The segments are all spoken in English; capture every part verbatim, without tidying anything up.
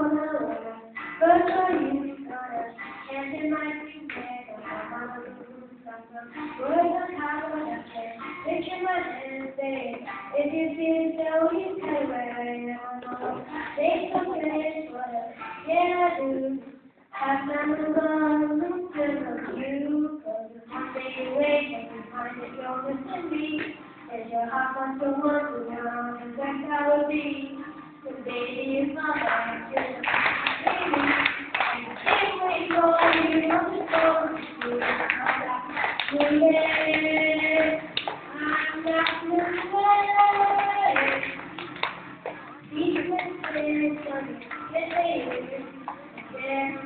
gonna learn. First are you gonna chant in my feet, I'm gonna lose some words on top of the head. Picture my hands say, if you see it, so you tell where I know. Take some finish, what else can I do? Have time to run, look to you. Cause it's one day you wake and you find that you're missing me. And you're hop on someone who knows and that's how it be. The baby is not back, you're the baby. And you can't wait for you on the phone. You're not moving. I'm not moving. These messages are getting yeah.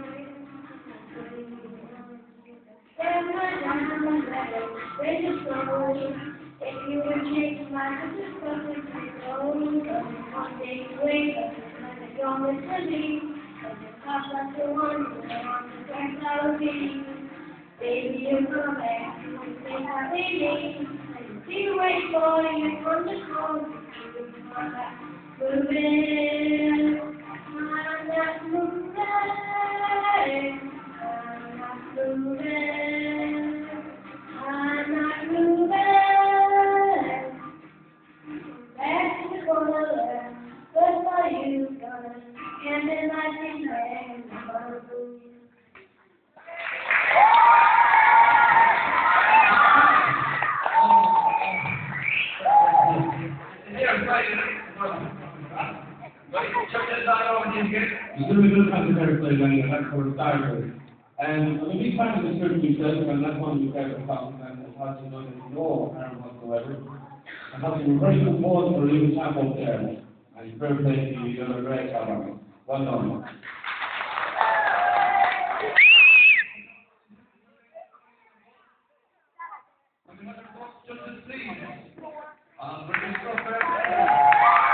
If you would change my mind, something to go. One day you wake up and you're missing me. And you pop up the one who wants to drink out of me. Baby, you come back, you say happy me. And you wait for you from the phone. I'm not moving. I'm not moving. I'm not moving. I'm not moving. Back to the corner. First are you gonna hand in my feet and I'm gonna move. He's a really good contemporary play when that's for starters. And I'm a big fan of the script myself, and that's one of the favorite songs, and it has to do with no harm whatsoever. I have to very good pause for a little chap up there. And it's very playing to you, you've done a great job on it. Well done. Just to see, um, bring your stuff out.